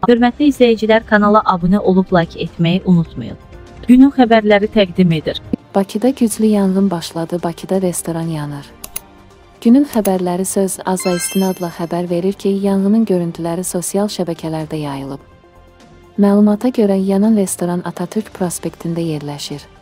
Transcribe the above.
Hörmətli izləyicilər, kanala abunə olub like etməyi unutmayın. Günün xəbərləri təqdim edir. Bakıda güclü yanğın başladı. Bakıda restoran yanır. Günün xəbərləri Söz Aza istinadla xəbər verir ki, yanğının görüntüləri sosial şəbəkələrdə yayılıb. Məlumata görə yanan restoran Atatürk prospektində yerləşir.